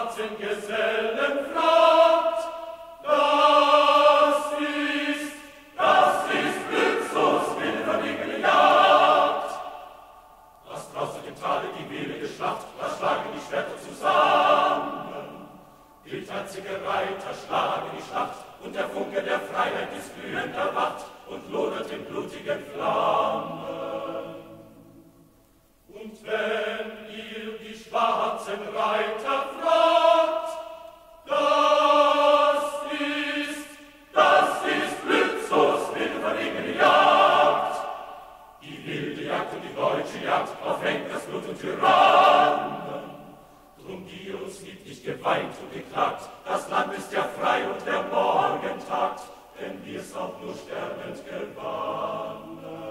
schwarzen Gesellen fragt, das ist Glücksos wilde Jagd. Was draußen im Tale die wilde Schlacht, da schlagen die Schwerter zusammen. Wildherzige Reiter schlagen die Schlacht, und der Funke der Freiheit ist glühend erwacht und lodert in blutigen Flammen. Und wenn ihr die schwarzen Reiter fragt, das ist Glücksos wilde Jagd. Die wilde Jagd und die deutsche Jagd auf Henkers Blut und Tyrannen. Drum die uns liebt, nicht geweint und geklagt, das Land ist ja frei und der Morgen tagt, denn wir's auch nur sterbend gewannen.